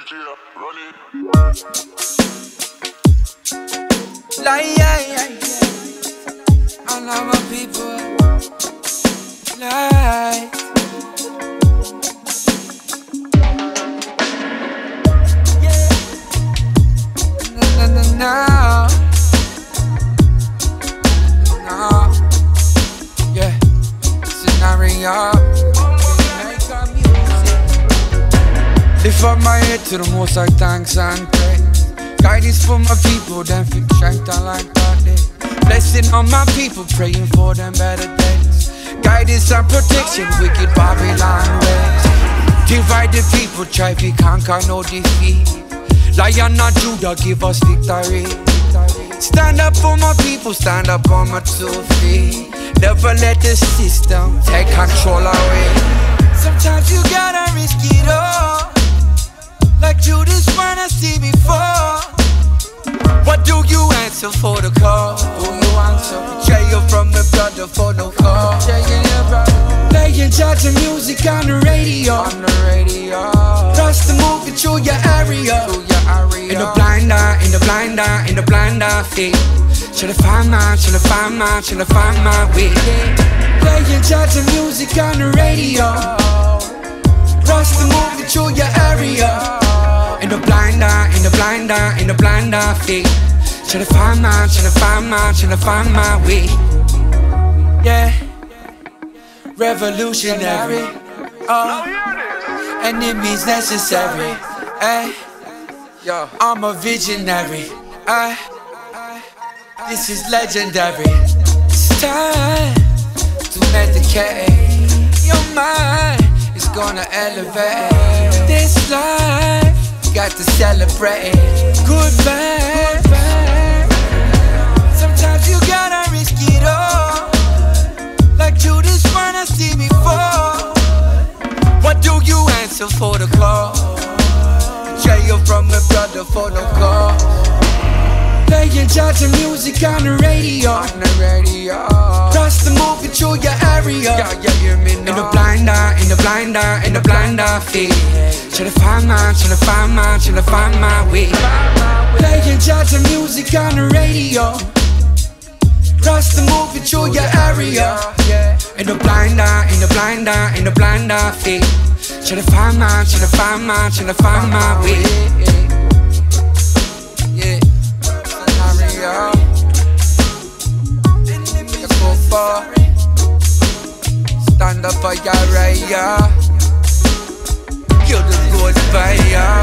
All of my people light. No. Yeah, scenario. Lift up my head to the most, I thanks and praise. Guidance for my people, then fix strength I like that day. Blessing on my people, praying for them better days. Guidance and protection, wicked Babylon ways. Divide the people, try to conquer, no defeat. Lion of Judah, give us victory. Stand up for my people, stand up on my 2 feet. Never let the system take control away. Sometimes you gotta risk it all, like Judas wanna see before. What do you answer for the call? Who you answer? Betrayal from the brother for no call. Playing judge and music on the radio. Trust the movie through your area. In the blind eye, in the blind eye, in the blind eye feet. Should I find my way? Playing judge and music on the radio. Trust the movie through your area. In the blind eye, in the blind eye, in the blind eye feet. Should I find my way? Yeah, revolutionary. Enemies necessary. I'm a visionary. This is legendary. It's time to medicate your mind. It's gonna elevate this life. Got to celebrate good vibes. Sometimes you gotta risk it all, like Judas wanna see me fall. What do you answer for the call? Betrayal from the brother for no call. Playing judge and music on the radio. Trust the movie through your area. In the blind eye, in the blind eye, in the blind eye feet. Should I find my way? Playing judge and music on the radio. Trust the movie through your area. In the blind eye, in the blind eye, in the blind eye feet. Should I find my way? Yeah. Stand up for your area. You're the good fire.